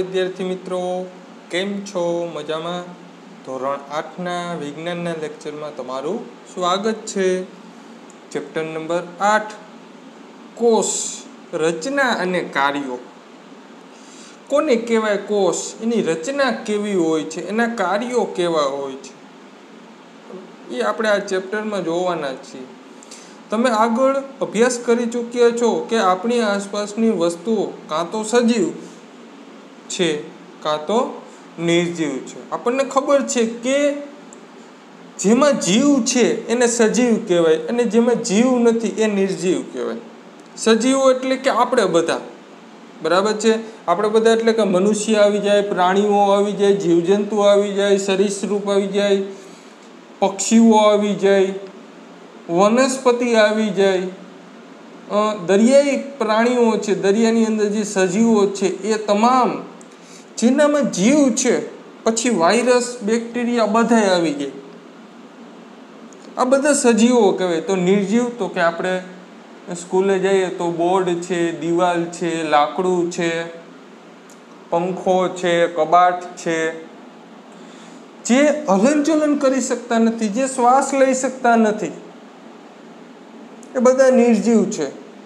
વિદ્યાર્થી મિત્રો, કેમ છો? મજામાં? ધોરણ 8ના વિજ્ઞાનના લેક્ચરમાં તમારું સ્વાગત છે. ચેપ્ટર નંબર 8 કોષ, રચના અને કાર્યો. કોને કહેવાય કોષ? એની રચના કેવી હોય છે, એના કાર્યો કેવા હોય છે, એ આપણે આ ચેપ્ટરમાં જોવાના છીએ. તમે આગળ અભ્યાસ કરી ચૂક્યા છો કે આપણી આસપાસની વસ્તુઓ કાં તો સજીવ છે કાં તો નિર્જીવ છે. આપણને ખબર છે કે જેમાં જીવ છે એને સજીવ કહેવાય અને જેમાં જીવ નથી એ નિર્જીવ કહેવાય. સજીવો એટલે કે આપણે બધા, બરાબર છે. આપણે બધા એટલે કે મનુષ્ય આવી જાય, પ્રાણીઓ આવી જાય, જીવજંતુ આવી જાય, સરીસૃપ આવી જાય, પક્ષીઓ આવી જાય, વનસ્પતિ આવી જાય, દરિયાઈ પ્રાણીઓ છે, દરિયાની અંદર જે સજીવો છે એ તમામ જેનામાં જીવ છે. પછી વાયરસ, બેક્ટેરિયા બધાય આવી જાય. આ બધા સજીવો કહેવાય. તો નિર્જીવ તો કે આપણે સ્કૂલે જઈએ તો બોર્ડ છે, દિવાલ છે, લાકડું છે, પંખો છે, કબાટ છે, જે હલનચલન કરી શકતા નથી, જે શ્વાસ લઈ શકતા નથી, એ બધા નિર્જીવ છે.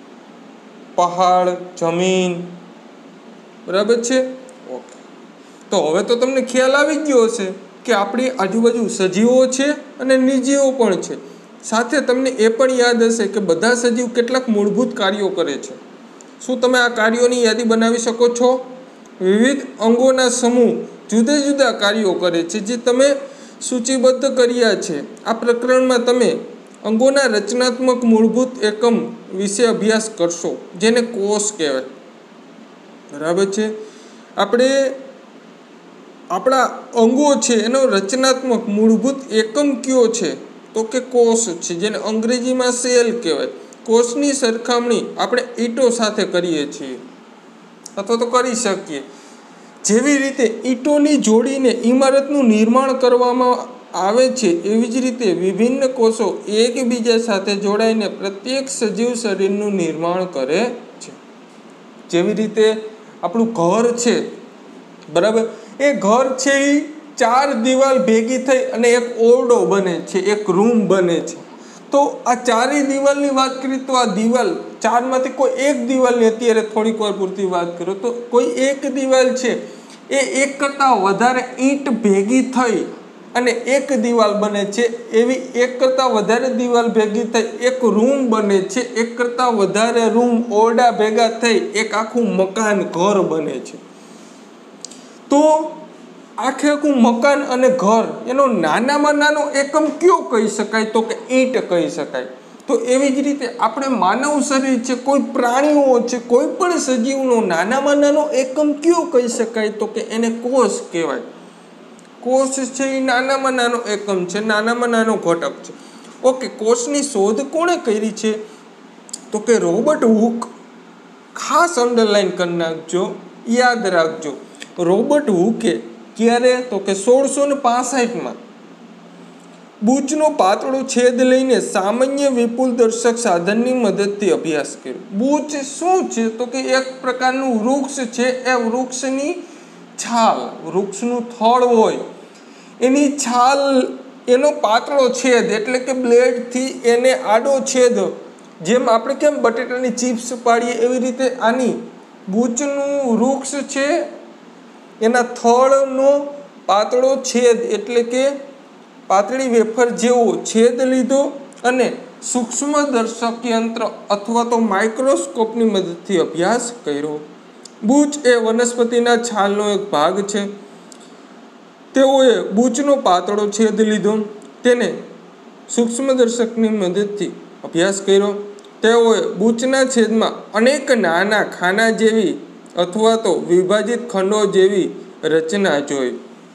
પહાડ, જમીન, બરાબર છે. ઓકે, તો હવે તો તમને ખ્યાલ આવી ગયો હશે કે આપણી આજુબાજુ સજીવો છે અને નિર્જીવો પણ છે. સાથે તમને એ પણ યાદ હશે કે બધા સજીવ કેટલાક મૂળભૂત કાર્યો કરે છે. શું તમે આ કાર્યોની યાદી બનાવી શકો છો? વિવિધ અંગોના સમૂહ જુદા જુદા કાર્યો કરે છે જે તમે સૂચિબદ્ધ કર્યા છે. આ પ્રકરણમાં તમે અંગોના રચનાત્મક મૂળભૂત એકમ વિશે અભ્યાસ કરશો, જેને કોષ કહેવાય, બરાબર છે. આપણે આપણા અંગો છે એનો રચનાત્મક મૂળભૂત એકમ કયો છે તો કે કોષ છે, જેને અંગ્રેજીમાં સેલ કહેવાય. કોષની સરખામણી આપણે ઈંટો સાથે કરીએ છીએ અથવા તો કરી શકીએ. જેવી રીતે ઈંટોની જોડીને ઇમારતનું નિર્માણ કરવામાં આવે છે, એવી જ રીતે વિભિન્ન કોષો એકબીજા સાથે જોડાઈને પ્રત્યેક સજીવ શરીરનું નિર્માણ કરે છે. જેવી રીતે આપણું ઘર છે, બરાબર, એ ઘર છે એ 4 દિવાલ ભેગી થઈ અને એક ઓરડો બને છે, એક રૂમ બને છે. તો આ 4 દિવાલની વાત કરીએ તો આ દિવાલ 4માંથી કોઈ એક દિવાલની અત્યારે થોડીક વાર પૂરતી વાત કરો તો કોઈ એક દિવાલ છે એ એક કરતાં વધારે ઈંટ ભેગી થઈ અને એક દિવાલ બને છે. એવી એક કરતાં વધારે દિવાલ ભેગી થઈ એક રૂમ બને છે. એક કરતાં વધારે રૂમ, ઓરડા ભેગા થઈ એક આખું મકાન, ઘર બને છે. તો આખે આખું મકાન અને ઘર એનો નાનામાં નાનો એકમ કયો કહી શકાય તો કે ઈંટ કહી શકાય. તો એવી જ રીતે આપણે માનવ શરીર છે, કોઈ પ્રાણીઓ છે, કોઈ પણ સજીવનો નાનામાં નાનો એકમ કયો કહી શકાય તો કે એને કોષ કહેવાય. કોષ છે એ નાનામાં નાનો એકમ છે, નાનામાં નાનો ઘટક છે. ઓકે, કોષની શોધ કોણે કરી છે તો કે રોબર્ટ હુક. ખાસ અંડરલાઈન કરી નાખજો, યાદ રાખજો. રોબર્ટ હુકે ક્યારે તો કે 1665માં બૂચનો પાતળો છેદ લઈને સામાન્ય વિપુલ દર્શક સાધનની મદદથી અભ્યાસ કર્યો. બૂચ શું છે તો કે એક પ્રકારનું વૃક્ષ છે. એ વૃક્ષની છાલ, વૃક્ષનું થડ હોય એની છાલ, એનો પાતળો છેદ એટલે કે બ્લેડથી એને આડો છેદ, જેમ આપણે કેમ બટેટાની ચિપ્સ પાડીએ એવી રીતે આની બૂચનું વૃક્ષ છે એના થડનો પાતળો છેદ એટલે કે પાતળી વેફર જેવો છેદ લીધો અને સૂક્ષ્મદર્શક યંત્ર અથવા તો માઇક્રોસ્કોપની મદદથી અભ્યાસ કર્યો. બૂચ એ વનસ્પતિના છાલનો એક ભાગ છે. તેઓએ બૂચનો પાતળો છેદ લીધો, તેને સૂક્ષ્મદર્શકની મદદથી અભ્યાસ કર્યો. તેઓએ બૂચના છેદમાં અનેક નાના ખાના જેવી અથવા તો વિભાજિત ખંડો જેવી રચના જોઈ.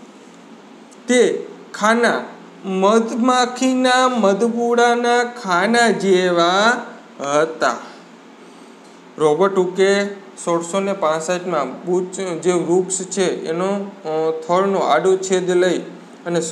તે ખાના મધમાખીના મધપૂડાના ખાના જેવા હતા. રોબર્ટ હુકે 1665માં બૂચ જે વૃક્ષ છે એનો થડનો આડો છેદ લઈ અને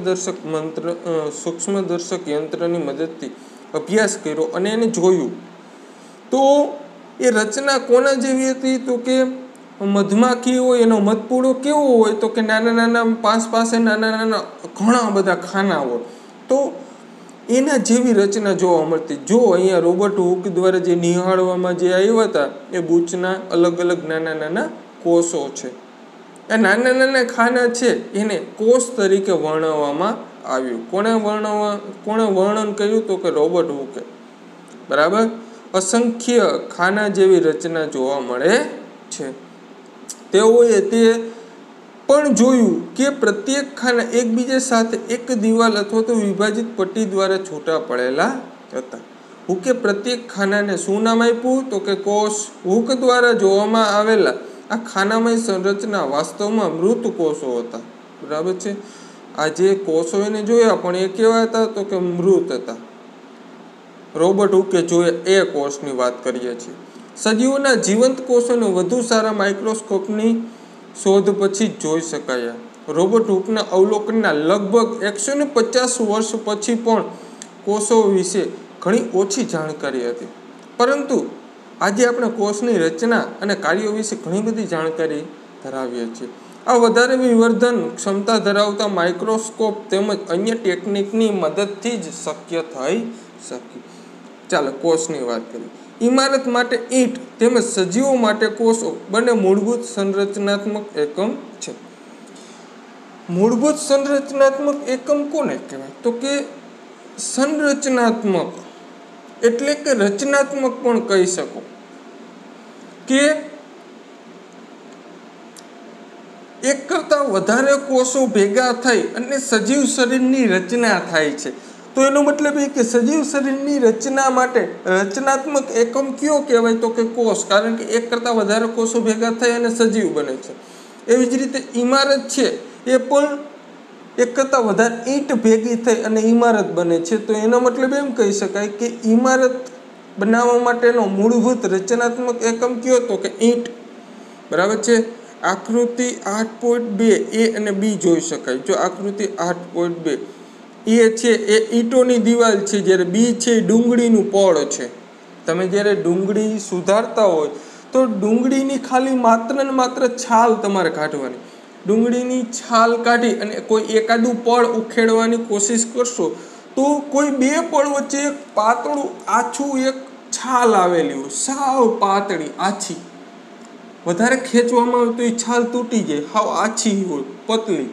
સૂક્ષ્મદર્શક યંત્રની મદદથી અભ્યાસ કર્યો અને એને જોયું. તો એ રચના કોના જેવી હતી તો કે મધમાખી હોય એનો મધપૂડો કેવો હોય તો કે નાના નાના પાસે નાના નાના ઘણા બધા ખાના હોય, તો એના જેવી રચના જોવા મળતી. જો અહીંયા રોબર્ટ હુક દ્વારા જે નિહાળવામાં જે આવ્યા હતા એ બૂચના અલગ અલગ નાના નાના કોષો છે. આ નાના નાના ખાના છે એને કોષ તરીકે વર્ણવવામાં આવ્યું. કોણે વર્ણન કર્યું તો કે રોબર્ટ હુકે. બરાબર. અસંખ્ય ખાના જેવી રચના જોવા મળે છે. તેઓએ તે પણ જોયું કે પ્રત્યેક ખાના એકબીજા સાથે એક દિવાલ અથવા તો વિભાજિત પટ્ટી દ્વારા છૂટા પડેલા હતા. હુકે પ્રત્યેક ખાનાને શું નામ આપ્યું તો કે કોષ. હુક દ્વારા જોવામાં આવેલા આ ખાનામય સંરચના વાસ્તવમાં મૃત કોષો હતા. બરાબર છે. આ જે કોષો એને જોયા પણ એ કેવા હતા તો કે મૃત હતા. રોબર્ટ હુકે જોયા એ કોષની વાત કરીએ છીએ. સજીવોના જીવંત કોષોને વધુ સારા માઇક્રોસ્કોપની શોધ પછી જ જોઈ શકાયા. રોબર્ટ હુકના અવલોકનના લગભગ 150 વર્ષ પછી પણ કોષો વિશે ઘણી ઓછી જાણકારી હતી, પરંતુ આજે આપણે કોષની રચના અને કાર્યો વિશે ઘણી બધી જાણકારી ધરાવીએ છીએ. આ વધારે વિવર્ધન ક્ષમતા ધરાવતા માઇક્રોસ્કોપ તેમજ અન્ય ટેકનિકની મદદથી જ શક્ય થઈ શક્યું. ચાલો કોષની વાત કરીએ. ઇમારત માટે ઈંટ તેમજ સજીવો માટે કોષો બંને મૂળભૂત સંરચનાત્મક એકમ છે. મૂળભૂત સંરચનાત્મક એકમ કોને કહેવાય તો કે સંરચનાત્મક એટલે કે રચનાત્મક પણ કહી શકો કે એક કરતાં વધારે કોષો ભેગા થઈ અને સજીવ શરીરની રચના થાય છે. તો એનો મતલબ એ કે સજીવ શરીરની રચના માટે રચનાત્મક એકમ કયો કહેવાય તો કે કોષ, કારણ કે એક કરતાં વધારે કોષો ભેગા થઈ અને સજીવ બને છે. એવી જ રીતે ઇમારત છે એ પણ એક કરતાં વધારે ઈંટ ભેગી થઈ અને ઇમારત બને છે. તો એનો મતલબ એમ કહી શકાય કે ઇમારત બનાવવા માટેનો મૂળભૂત રચનાત્મક એકમ કયો તો કે ઈંટ. બરાબર છે. આકૃતિ 8.2 એ અને બી જોઈ શકાય. જો આકૃતિ 8.2 એ છે એ ઈંટોની દિવાલ છે, જ્યારે બી છે ડુંગળીનું પડ છે. તમે જ્યારે ડુંગળી સુધારતા હોય તો ડુંગળીની ખાલી માત્ર ને માત્ર છાલ તમારે કાઢવાની. ડુંગળીની છાલ કાઢી અને કોઈ એકાદું પડ ઉખેડવાની કોશિશ કરશો તો કોઈ બે પડ વચ્ચે એક પાતળું આછું એક છાલ આવેલી હોય, સાવ પાતળી આછી. વધારે ખેંચવામાં આવે તો એ છાલ તૂટી જાય, હાવ આછી હોય પતલી.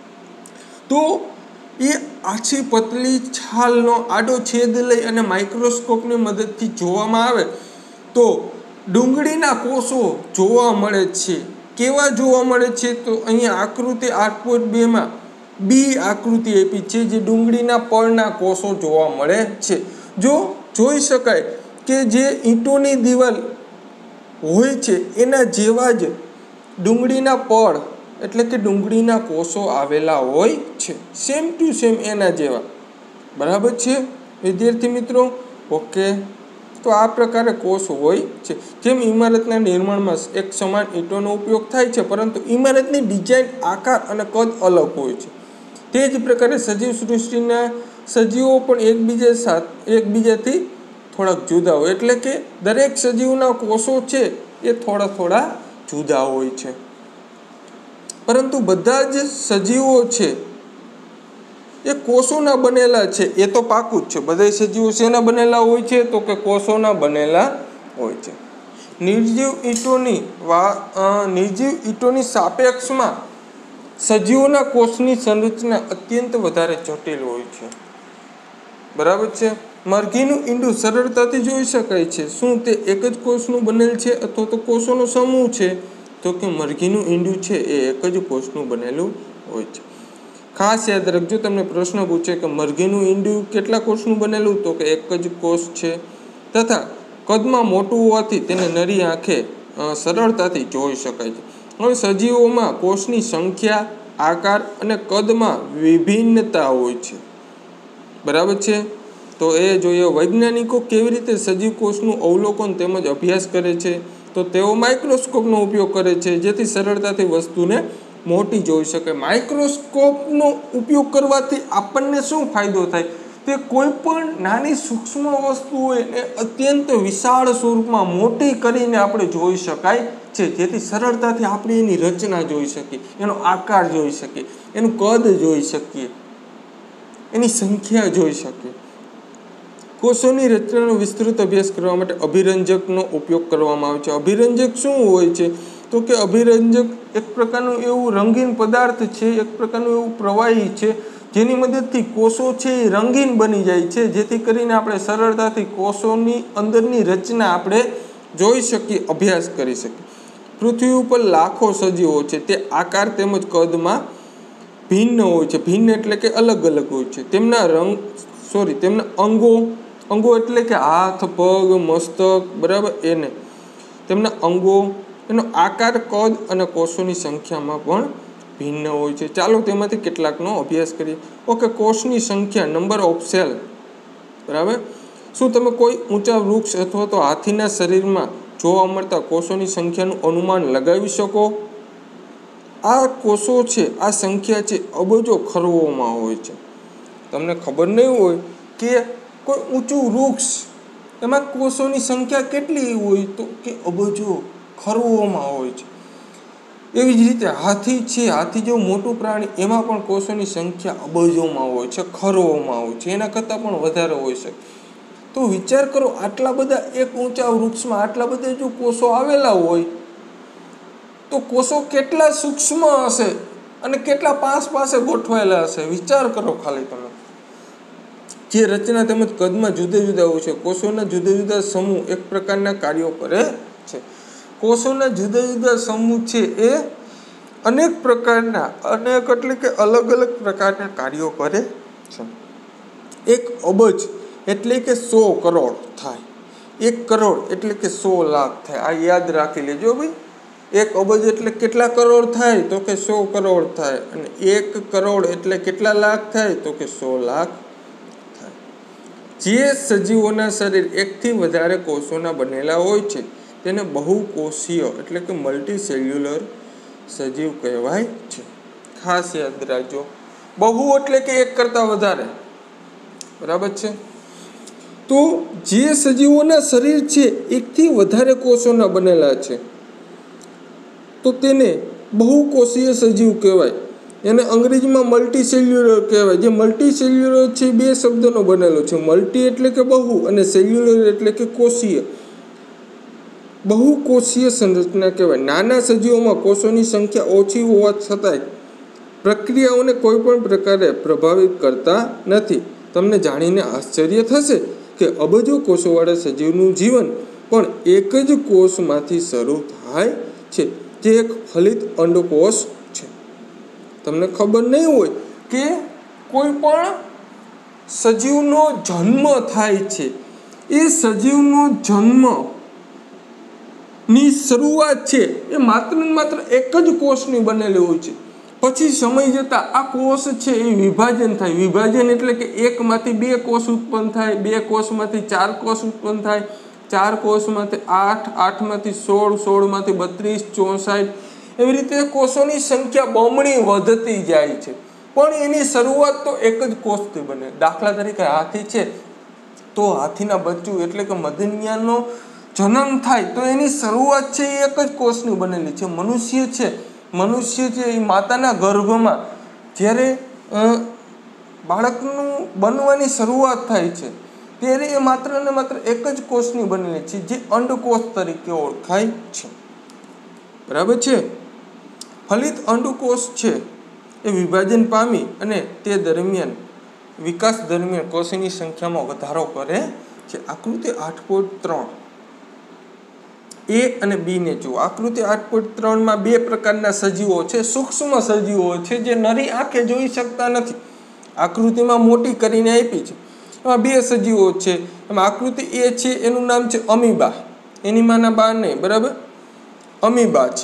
તો એ આછી પતલી છાલનો આડો છેદ લઈ અને માઇક્રોસ્કોપની મદદથી જોવામાં આવે તો ડુંગળીના કોષો જોવા મળે છે. કેવા જોવા મળે છે તો અહીંયા આકૃતિ 8.2 બી આકૃતિ આપી છે, જે ડુંગળીના પળના કોષો જોવા મળે છે. જો જોઈ શકાય કે જે ઈંટોની દિવાલ હોય છે એના જેવા જ ડુંગળીના પળ એટલે કે ડુંગળીના કોષો આવેલા હોય છે, સેમ ટુ સેમ એના જેવા. બરાબર છે વિદ્યાર્થી મિત્રો? ઓકે. તો આ પ્રકારે કોષ હોય છે. જેમ ઇમારતના નિર્માણમાં એક સમાન ઈંટોનો ઉપયોગ થાય છે, પરંતુ ઇમારતની ડિઝાઇન, આકાર અને કદ અલગ હોય છે. તે જ પ્રકારે સજીવ સૃષ્ટિના સજીવો પણ એકબીજાથી થોડાક જુદા હોય, એટલે કે દરેક સજીવના કોષો છે એ થોડા જુદા હોય છે. પરંતુ બધા જ સજીવો છે એ કોષોના બનેલા છે, એ તો પાકું જ છે. બધા સજીવો શેના બનેલા હોય છે તો કે કોષોના બનેલા હોય છે. નિર્જીવ ઈંટોની સાપેક્ષમાં સજીવોના કોષની સંરચના અત્યંત વધારે જટિલ હોય છે. બરાબર છે. મરઘીનું ઈંડું સરળતાથી જોઈ શકાય છે. શું તે એક જ કોષનું બનેલ છે અથવા તો કોષોનો સમૂહ છે તો કે મરઘીનું ઈંડું છે એ એક જ કોષનું બનેલું હોય છે. ખાસ યાદ રાખજો, તમને પ્રશ્ન પૂછે કે મરઘીનું ઈંડું કેટલા કોષનું બનેલું તો કે એક જ કોષ છે, તથા કદમાં મોટું હોવાથી તેને નરી આંખે સરળતાથી જોઈ શકાય છે. હવે સજીવોમાં કોષની સંખ્યા, આકાર અને કદમાં વિભિન્નતા હોય છે. બરાબર છે. તો એ જોઈએ વૈજ્ઞાનિકો કેવી રીતે સજીવ કોષનું અવલોકન તેમજ અભ્યાસ કરે છે. તો તેઓ માઇક્રોસ્કોપનો ઉપયોગ કરે છે, જેથી સરળતાથી વસ્તુને મોટી જોઈ શકે. માઇક્રોસ્કોપનો ઉપયોગ કરવાથી આપણને શું ફાયદો થાય તે કોઈ પણ નાની સૂક્ષ્મ વસ્તુ હોય એને અત્યંત વિશાળ સ્વરૂપમાં મોટી કરીને આપણે જોઈ શકાય છે, જેથી સરળતાથી આપણે એની રચના જોઈ શકીએ, એનો આકાર જોઈ શકીએ, એનું કદ જોઈ શકીએ, એની સંખ્યા જોઈ શકીએ. કોષોની રચનાનો વિસ્તૃત અભ્યાસ કરવા માટે અભિરંજકનો ઉપયોગ કરવામાં આવે છે. અભિરંજક શું હોય છે? તો કે અભિરંજક એક પ્રકારનું એવું રંગીન પદાર્થ છે, એક પ્રકારનું એવું પ્રવાહી છે, જેની મદદથી કોષો છે એ રંગીન બની જાય છે, જેથી કરીને આપણે સરળતાથી કોષોની અંદરની રચના આપણે જોઈ શકીએ, અભ્યાસ કરી શકીએ. પૃથ્વી ઉપર લાખો સજીવો છે, તે આકાર તેમજ કદમાં ભિન્ન હોય છે. ભિન્ન એટલે કે અલગ અલગ હોય છે. તેમના અંગો એટલે કે હાથ, પગ, મસ્તક, બરાબર, એને તેમના અંગો, એનો આકાર, કદ અને કોષોની સંખ્યામાં પણ ભિન્ન હોય છે. ચાલો તેમાંથી કેટલાકનો અભ્યાસ કરીએ. ઓકે, કોષની સંખ્યા, નંબર ઓફ સેલ, બરાબર. શું તમે કોઈ ઊંચા વૃક્ષ અથવા તો હાથીના શરીરમાં જોવા મળતા કોષોની સંખ્યાનું અનુમાન લગાવી શકો? આ કોષો છે, આ સંખ્યા છે અબજો ખરવોમાં હોય છે. તમને ખબર નહીં હોય કે કોઈ ઊંચું વૃક્ષ, એમાં કોષોની સંખ્યા કેટલી હોય? તો કે અબજો ખરવોમાં હોય છે. એવી જ રીતે હાથી છે, હાથી જેવું મોટું પ્રાણી, એમાં પણ કોષોની સંખ્યા અબજોમાં હોય છે, ખરવોમાં હોય છે, એના કરતાં પણ વધારે હોઈ શકે. તો વિચાર કરો, આટલા બધા એક ઊંચા વૃક્ષમાં આટલા બધા જો કોષો આવેલા હોય, તો કોષો કેટલા સૂક્ષ્મ હશે અને કેટલા પાસે ગોઠવાયેલા હશે. વિચાર કરો ખાલી તમે. જે રચના તેમજ કદમાં જુદા જુદા હોય છે. કોષોના જુદા જુદા સમૂહ એક પ્રકારના કાર્યો કરે છે. કોષોના જુદા જુદા સમૂહ છે એ અનેક એટલે કે અલગ અલગ પ્રકારના કાર્યો કરે છે. 1 અબજ એટલે કે 100 કરોડ થાય. 1 કરોડ એટલે કે 100 લાખ થાય. આ યાદ રાખી લેજો ભાઈ. 1 અબજ એટલે કેટલા કરોડ થાય? તો કે 100 કરોડ થાય. અને 1 કરોડ એટલે કેટલા લાખ થાય? તો કે 100 લાખ થાય. જે સજીવોના શરીર 1 થી વધારે કોષોના બનેલા હોય છે, તેને બહુકોષીય એટલે કે મલ્ટીસેલ્યુલર સજીવ કહેવાય છે. ખાસ યાદ રાખજો. બહુ એટલે કે 1 કરતાં વધારે, બરાબર છે. તો જે સજીવોના શરીર છે 1 થી વધારે કોષોના બનેલા છે, તો તેને બહુકોષીય સજીવ કહેવાય. એને અંગ્રેજીમાં મલ્ટીસેલ્યુલર કહેવાય. જે મલ્ટીસેલ્યુલર છે 2 શબ્દનો બનેલો છે. મલ્ટી એટલે કે બહુ અને સેલ્યુલર એટલે કે કોષીય. બહુકોષીય સંરચના કહેવાય. નાના સજીવોમાં કોષોની સંખ્યા ઓછી હોવા છતાંય પ્રક્રિયાઓને કોઈ પણ પ્રકારે પ્રભાવિત કરતા નથી. તમને જાણીને આશ્ચર્ય થશે કે અબજો કોષોવાળા સજીવનું જીવન પણ એક જ કોષમાંથી શરૂ થાય છે, જે એક ફલિત અંડકોષ છે. તમને ખબર નહીં હોય કે કોઈ પણ સજીવનો જન્મ થાય છે, એ સજીવનો જન્મ ની શરૂઆત છે એ માત્ર ને માત્ર એક જ કોષની બનેલી હોય છે. પછી સમય જતાં આ કોષ છે એ વિભાજન થાય. વિભાજન એટલે કે 1 માંથી 2 કોષ ઉત્પન્ન થાય, 2 કોષમાંથી 4 કોષ ઉત્પન્ન થાય, 4 કોષમાંથી 8, 8 માંથી 16, 16 માંથી 32, 64. એવી રીતે કોષોની સંખ્યા બમણી વધતી જાય છે. પણ એની શરૂઆત તો એક જ કોષથી બને. દાખલા તરીકે હાથી છે, તો હાથીના બચ્ચું એટલે કે મધન્યાનો જન્મ થાય તો એની શરૂઆત છે એ એક જ કોષની બનેલી છે. મનુષ્ય છે એ માતાના ગર્ભમાં જ્યારે બાળકનું બનવાની શરૂઆત થાય છે, ત્યારે એ માત્ર ને માત્ર એક જ કોષની બનેલી છે, જે અંડકોષ તરીકે ઓળખાય છે. બરાબર છે. ફલિત અંડકોષ છે એ વિભાજન પામી અને તે દરમિયાન વિકાસ દરમિયાન કોષોની સંખ્યામાં વધારો કરે છે. આકૃતિ 8.3 A અને B ને જુઓ. આકૃતિ 8.3 માં 2 પ્રકારના સજીવો છે, સૂક્ષ્મ સજીવો છે, જે નરી આંખે જોઈ શકતા નથી. આકૃતિમાં મોટી કરીને આપી છે. એમાં 2 સજીવો છે. એમાં આકૃતિ A છે એનું નામ છે અમીબા. એની માના બા નહીં, બરાબર, અમીબા છે.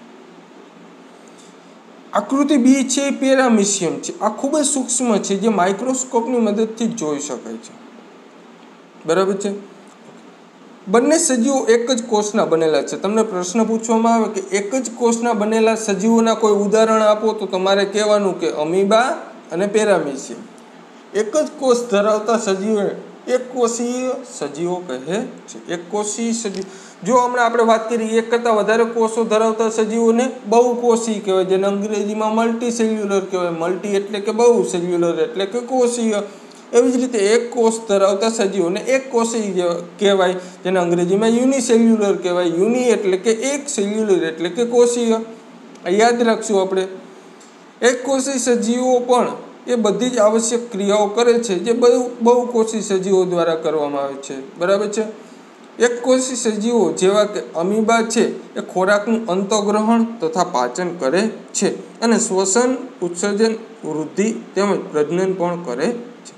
આકૃતિ B છે એ પેરામિશિયમ છે. આ ખૂબ જ સૂક્ષ્મ છે, જે માઇક્રોસ્કોપની મદદથી જોઈ શકાય છે. બરાબર છે. બંને સજીવો એક જ કોષના બનેલા છે. તમને પ્રશ્ન પૂછવામાં આવે કે એક જ કોષના બનેલા સજીવોના કોઈ ઉદાહરણ આપો, તો તમારે કહેવાનું કે અમીબા અને પેરામિશિયમ. એક જ કોષ ધરાવતા સજીવોને એક કોષીય સજીવો કહે છે. એક કોષીય સજીવ. જો હમણાં આપણે વાત કરી એક કરતાં વધારે કોષો ધરાવતા સજીવોને બહુકોષી કહેવાય, જેને અંગ્રેજીમાં મલ્ટી સેલ્યુલર કહેવાય. મલ્ટી એટલે કે બહુ, સેલ્યુલર એટલે કે કોષીય. એવી જ રીતે એક કોષ ધરાવતા સજીવોને એક કોષી કહેવાય, જેને અંગ્રેજીમાં યુનિસેલ્યુલર કહેવાય. યુનિ એટલે કે એક, સેલ્યુલર એટલે કે કોષીય. યાદ રાખશું આપણે. એક કોષી સજીવો પણ એ બધી જ આવશ્યક ક્રિયાઓ કરે છે જે બહુકોષી સજીવો દ્વારા કરવામાં આવે છે. બરાબર છે. એક કોષી સજીવો જેવા કે અમીબા છે એ ખોરાકનું અંતઃગ્રહણ તથા પાચન કરે છે અને શ્વસન, ઉત્સર્જન, વૃદ્ધિ તેમજ પ્રજનન પણ કરે છે.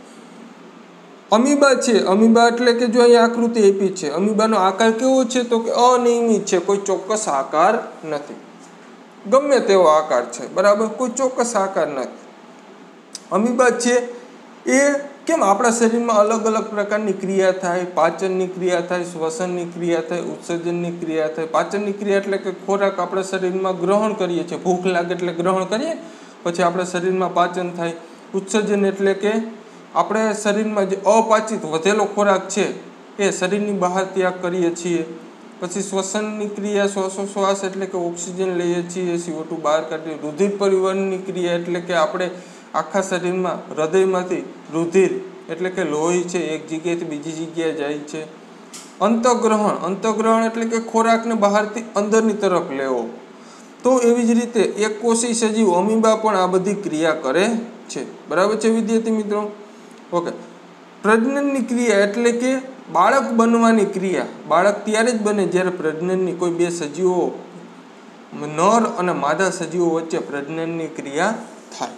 અમીબા છે, અમીબા એટલે કે જો અહીંયા આકૃતિ આપી છે, અમીબાનો આકાર કેવો છે તો કે અનિયમિત છે, કોઈ ચોક્કસ આકાર નથી. ગમે તેવો આકાર છે, બરાબર, કોઈ ચોક્કસ આકાર નથી. અમીબા છે એ કેમ આપણા શરીરમાં અલગ અલગ પ્રકારની ક્રિયા થાય, પાચનની ક્રિયા થાય, શ્વસનની ક્રિયા થાય, ઉત્સર્જનની ક્રિયા થાય. પાચનની ક્રિયા એટલે કે ખોરાક આપણા શરીરમાં ગ્રહણ કરીએ છીએ, ભૂખ લાગે એટલે ગ્રહણ કરીએ, પછી આપણા શરીરમાં પાચન થાય. ઉત્સર્જન એટલે કે આપણે શરીરમાં જે અપાચિત વધેલો ખોરાક છે એ શરીરની બહાર ત્યાગ કરીએ છીએ. પછી શ્વસનની ક્રિયા, શ્વાસોશ્વાસ એટલે કે ઓક્સિજન લઈએ છીએ, CO2 બહાર કાઢીએ. રુધિર પરિવહનની ક્રિયા એટલે કે આપણે આખા શરીરમાં હૃદયમાંથી રુધિર એટલે કે લોહી છે એક જગ્યાએથી બીજી જગ્યાએ જાય છે. અંતઃગ્રહણ, અંતઃગ્રહણ એટલે કે ખોરાકને બહારથી અંદરની તરફ લેવો. તો એવી જ રીતે એક કોષી સજીવ અમીબા પણ આ બધી ક્રિયા કરે છે. બરાબર છે વિદ્યાર્થી મિત્રો? ઓકે. પ્રજનનની ક્રિયા એટલે કે બાળક બનવાની ક્રિયા. બાળક ત્યારે જ બને જ્યારે પ્રજનનની કોઈ બે સજીવો, નર અને માદા સજીવો વચ્ચે પ્રજનનની ક્રિયા થાય.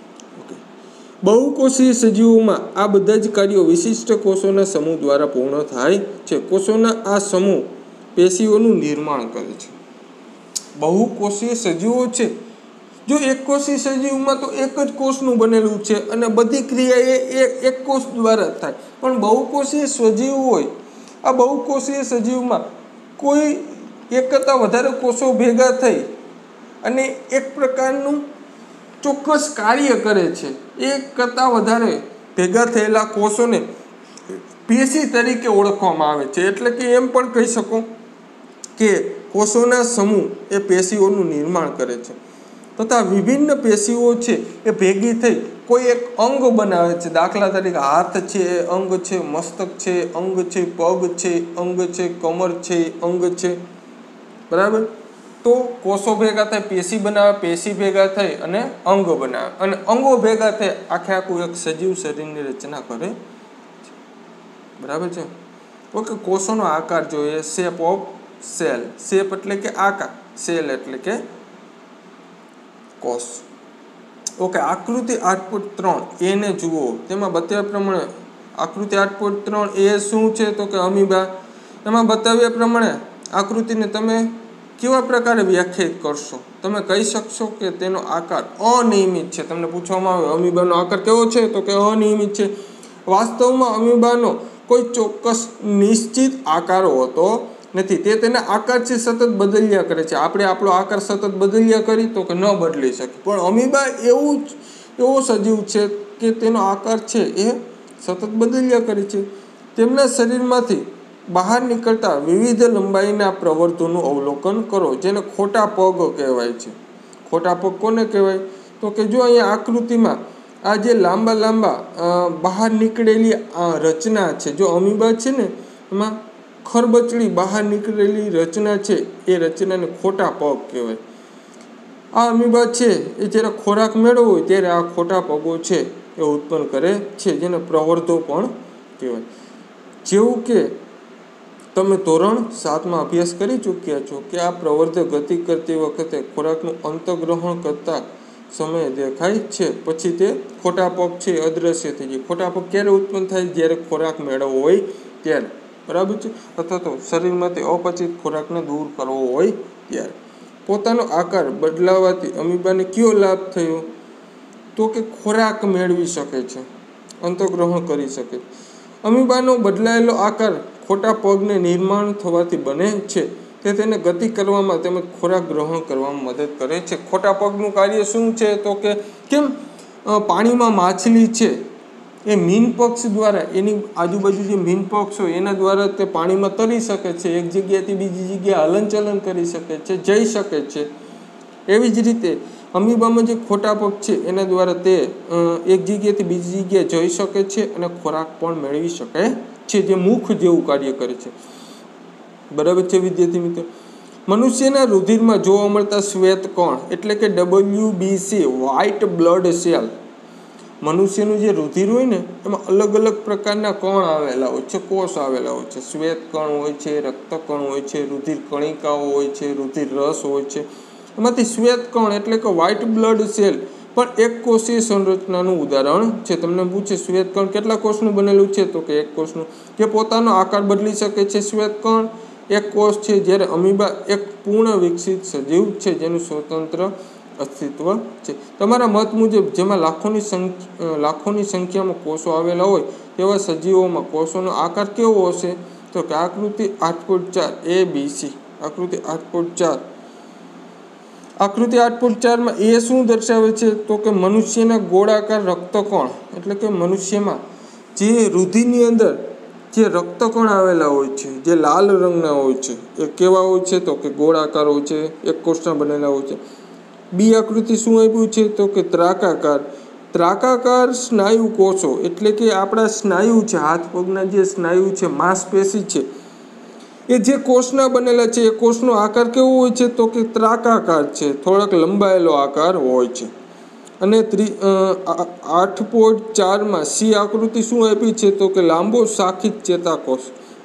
બહુકોષીય સજીવોમાં આ બધા જ કાર્યો વિશિષ્ટ કોષોના સમૂહ દ્વારા પૂર્ણ થાય છે. કોષોના આ સમૂહ પેશીઓનું નિર્માણ કરે છે. બહુકોષીય સજીવો છે, જો એક કોષીય સજીવમાં તો એક જ કોષનું બનેલું છે અને બધી ક્રિયા એ એક કોષ દ્વારા થાય. પણ બહુકોષીય સજીવ હોય, આ બહુકોષીય સજીવમાં કોઈ એક કરતાં વધારે કોષો ભેગા થઈ અને એક પ્રકારનું ચોક્કસ કાર્ય કરે છે. એક કરતાં વધારે ભેગા થયેલા કોષોને પેશી તરીકે ઓળખવામાં આવે છે. એટલે કે એમ પણ કહી શકો કે કોષોના સમૂહ એ પેશીઓનું નિર્માણ કરે છે તથા વિભિન્ન પેશીઓ છે એ ભેગી થઈ કોઈ એક અંગ બનાવે છે. દાખલા તરીકે હાથ છે એ અંગ છે, મસ્તક છે અંગ છે, પગ છે અંગ છે, કમર છે અંગ છે. બરાબર? તો કોષો ભેગા થાય, પેશી બનાવે, પેશી ભેગા થઈ અને અંગ બનાવે, અને અંગો ભેગા થઈ આખું એક સજીવ શરીરની રચના કરે. બરાબર છે? ઓકે. કોષોનો આકાર જોઈએ. Shape of cell. શેપ એટલે કે આકાર, સેલ એટલે કે કોષ. ઓકે. આકૃતિ 8.3 એને જુઓ. તેમાં બતાવ્યા પ્રમાણે આકૃતિ 8.3 એ શું છે તો કે અમીબા. એમાં બતાવ્યા પ્રમાણે આકૃતિને તમે કેવા પ્રકારે વ્યાખ્યાયિત કરશો? તમે કહી શકશો કે તેનો આકાર અનિયમિત છે. તમને પૂછવામાં આવે અમીબાનો આકાર કેવો છે તો કે અનિયમિત છે. વાસ્તવમાં અમીબાનો કોઈ ચોક્કસ નિશ્ચિત આકાર હોતો નથી. તે તેના આકાર છે સતત બદલ્યા કરે છે. આપણે આપણો આકાર સતત બદલ્યા કરી તો કે ન બદલી શકીએ, પણ અમીબા એવો સજીવ છે કે તેનો આકાર છે એ સતત બદલ્યા કરે છે. તેમના શરીરમાંથી બહાર નીકળતા વિવિધ લંબાઈના પ્રવર્ધોનું અવલોકન કરો, જેને ખોટા પગ કહેવાય છે. ખોટા પગ કોને કહેવાય તો કે જો અહીંયા આકૃતિમાં આ જે લાંબા લાંબા બહાર નીકળેલી રચના છે, જો અમીબા છે ને એમાં ખરબચડી બહાર નીકળેલી રચના છે એ રચનાને ખોટા પગ કહેવાય. આ અમીબા છે એ જ્યારે ખોરાક મેળવવો હોય ત્યારે આ ખોટા પગો છે એ ઉત્પન્ન કરે છે, જેને પ્રવર્ધો પણ કહેવાય. જેવું કે તમે ધોરણ 7માં અભ્યાસ કરી ચૂક્યા છો કે આ પ્રવર્ધો ગતિ કરતી વખતે ખોરાકનું અંતઃગ્રહણ કરતા સમયે દેખાય છે, પછી તે ખોટા પગ છે અદૃશ્ય થઈ જાય. ખોટા પગ ક્યારે ઉત્પન્ન થાય? જ્યારે ખોરાક મેળવવો હોય ત્યારે. બરાબર છે? અથવા તો શરીરમાંથી અપચિત ખોરાકને દૂર કરવો હોય ત્યારે. પોતાનો આકાર બદલાવાથી અમીબાને કયો લાભ થયો તો કે ખોરાક મેળવી શકે છે, અંતઃગ્રહણ કરી શકે. અમીબાનો બદલાયેલો આકાર ખોટા પગને નિર્માણ થવાથી બને છે. તે તેને ગતિ કરવામાં તેમજ ખોરાક ગ્રહણ કરવામાં મદદ કરે છે. ખોટા પગનું કાર્ય શું છે તો કે કેમ પાણીમાં માછલી છે એ મીન પક્ષ દ્વારા એની આજુબાજુ જે મીન પક્ષ હોય એના દ્વારા તે પાણીમાં તરી શકે છે, એક જગ્યાએથી બીજી જગ્યાએ હલનચલન કરી શકે છે, જઈ શકે છે. એવી જ રીતે અમીબામાં જે ખોટા પગ છે એના દ્વારા તે એક જગ્યાએથી બીજી જગ્યાએ જઈ શકે છે અને ખોરાક પણ મેળવી શકે છે, જે મુખ જેવું કાર્ય કરે છે. બરાબર છે વિદ્યાર્થી મિત્રો. મનુષ્યના રુધિરમાં જોવા મળતા શ્વેત કણ એટલે કે WBC વ્હાઇટ બ્લડ સેલ, મનુષ્યનું જે રુધિર હોય ને એમાં અલગ અલગ પ્રકારના કણ આવેલા હોય છે, કોષ આવેલા હોય છે. શ્વેત કણ હોય છે, રક્ત કણ હોય છે, રુધિર કણિકાઓ હોય છે, રુધિર રસ હોય છે. એમાંથી શ્વેત કણ એટલે કે વ્હાઇટ બ્લડ સેલ પણ એક કોષીય સંરચનાનું ઉદાહરણ છે. તમને પૂછે શ્વેત કણ કેટલા કોષનું બનેલું છે, તો કે એક કોષનું, જે પોતાનો આકાર બદલી શકે છે. શ્વેત કણ એક કોષ છે, જ્યારે અમીબા એક પૂર્ણ વિકસિત સજીવ છે જેનું સ્વતંત્ર અસ્તિત્વ છે. તમારા મત મુજબ જેમાં લાખોની સંખ્યામાં કોષો આવેલા હોય તેવા સજીવોમાં કોષોનો આકાર કેવો હશે, તો કે આકૃતિ 8.4 ABC. આકૃતિ 8.4 આકૃતિ 8.4માં એ શું દર્શાવે છે, તો કે મનુષ્યના ગોળાકાર રક્તકણ એટલે કે મનુષ્યમાં જે રુધિરની અંદર જે રક્તકણ આવેલા હોય છે, જે લાલ રંગના હોય છે, એ કેવા હોય છે, તો કે ગોળાકાર હોય છે, એક કોષના બનેલા હોય છે. બી આકૃતિ શું આપ્યું છે, તો કે ત્રાકાકાર સ્નાયુ કોષો એટલે કે આપણા સ્નાયુ છે, હાથ પગના જે સ્નાયુ છે, માંસપેશી છે, એ જે કોષના બનેલા છે એ કોષનો આકાર કેવો હોય છે, તો કે ત્રાકાકાર છે, થોડોક લંબાયેલો આકાર હોય છે. અને 8.4માં સી આકૃતિ શું આપી છે, તો કે લાંબો શાખિત ચેતાકોષ.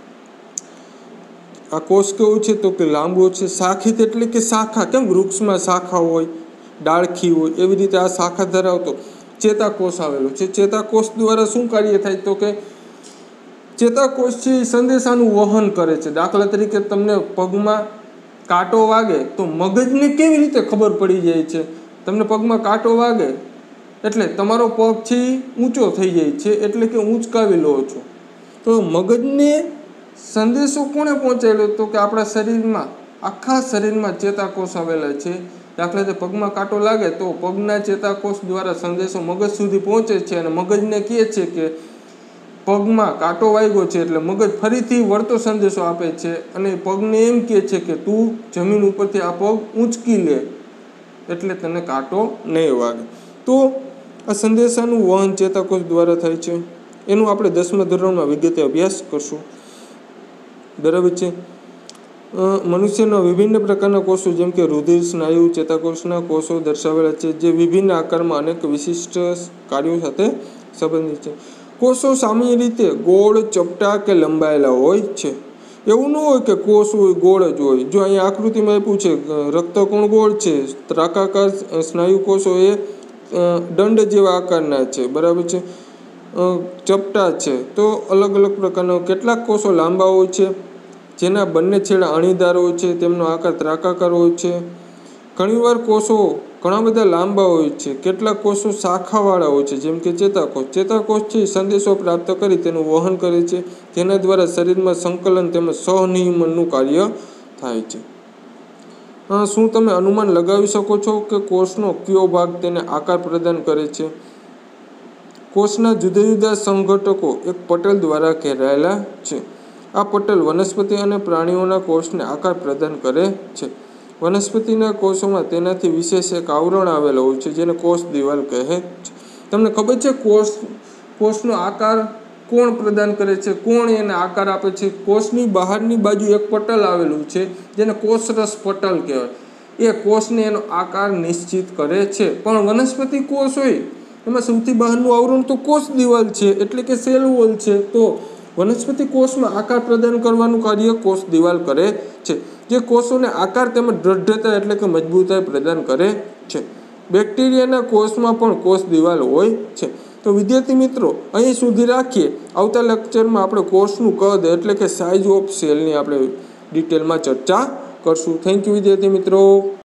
આ કોષ કેવું છે, તો કે લાંબો છે. શાખિત એટલે કે શાખા, કેમ વૃક્ષમાં શાખા હોય, ડાળખી હોય, એવી રીતે આ શાખા ધરાવતો ચેતાકોષ આવેલો છે. ચેતાકોષ દ્વારા શું કાર્ય થાય, તો કે ચેતાકોષ છે એ સંદેશાનું વહન કરે છે. દાખલા તરીકે તમને પગમાં કાંટો વાગે તો મગજને કેવી રીતે ખબર પડી જાય છે, તમને પગમાં કાંટો વાગે એટલે તમારો પગ છે એ ઊંચો થઈ જાય છે, એટલે કે ઊંચકાવી લો છો. તો મગજને સંદેશો કોણે પહોંચાડ્યો, તો કે આપણા શરીરમાં, આખા શરીરમાં ચેતાકોષ આવેલા છે. દાખલા તરીકે પગમાં કાંટો લાગે તો પગના ચેતાકોષ દ્વારા સંદેશો મગજ સુધી પહોંચે છે અને મગજને કહે છે કે પગમાં કાંટો વાગ્યો છે, એટલે મગજ ફરીથી વળતો સંદેશો આપે છે અને પગને એમ કહે છે કે તું જમીન ઉપરથી આ પગ ઊંચકી લે એટલે તને કાંટો નહીં વાગે. તો આ સંદેશાનું વહન ચેતાકોષ દ્વારા થાય છે. એનું આપણે 10મા ધોરણમાં વિગતે અભ્યાસ કરશું. બરાબર છે. મનુષ્યના વિભિન્ન પ્રકારના કોષો જેમ કે રુધિર સ્નાયુ ચેતાકોષના કોષો દર્શાવેલા છે, જે વિભિન્ન આકારમાં અનેક વિશિષ્ટ કાર્યો સાથે સંબંધિત છે. કોષો સામાન્ય રીતે ગોળ, ચપટા કે લંબાયેલા હોય છે. એવું ન હોય કે કોષ હોય ગોળ જ હોય. જો અહીંયા આકૃતિમાં આપ્યું છે રક્તકોણ ગોળ છે, ત્રાકાકાર સ્નાયુ કોષો એ દંડ જેવા આકારના છે. બરાબર છે. ચપટા છે તો અલગ અલગ પ્રકારના. કેટલાક કોષો લાંબા હોય છે જેના બંને છેડા અણીદાર હોય છે, તેમનો આકાર ત્રાકાકાર હોય છે. ઘણીવાર કોષો ઘણા બધા લાંબા હોય છે. કેટલાક કોષો શાખાવાળા હોય છે, જેમ કે ચેતાકોષ. ચેતાકોષ છે સંદેશો પ્રાપ્ત કરી તેનું વહન કરે છે, જેના દ્વારા શરીરમાં સંકલન તેમજ સહનિયમનનું કાર્ય થાય છે. શું તમે અનુમાન લગાવી શકો છો કે કોષનો કયો ભાગ તેને આકાર પ્રદાન કરે છે? કોષના જુદા જુદા સંઘટકો એક પટલ દ્વારા ઘેરાયેલા છે. આ પટલ વનસ્પતિ અને પ્રાણીઓના કોષને આકાર પ્રદાન કરે છે. વનસ્પતિના કોષોમાં તેનાથી વિશેષ એક આવરણ આવેલો હોય છે, જેને કોષ દિવાલ કહે છે. તમને ખબર છે કોષનો આકાર કોણ પ્રદાન કરે છે, કોણ એને આકાર આપે છે? કોષની બહારની બાજુ એક પટલ આવેલું છે જેને કોષરસ પટલ કહેવાય. એ કોષને એનો આકાર નિશ્ચિત કરે છે. પણ વનસ્પતિ કોષ હોય એમાં સૌથી બહારનું આવરણ તો કોષ દિવાલ છે, એટલે કે સેલ વોલ છે. તો વનસ્પતિ કોષમાં આકાર પ્રદાન કરવાનું કાર્ય કોષ દિવાલ કરે છે, જે કોષોને આકાર તેમજ દ્રઢતા એટલે કે મજબૂતાઈ પ્રદાન કરે છે. બેક્ટેરિયાના કોષમાં પણ કોષ દિવાલ હોય છે. તો વિદ્યાર્થી મિત્રો અહીં સુધી રાખીએ. આવતા લેક્ચરમાં આપણે કોષનું કદ એટલે કે સાઇઝ ઓફ સેલની આપણે ડિટેલમાં ચર્ચા કરશું. થેન્ક યુ વિદ્યાર્થી મિત્રો.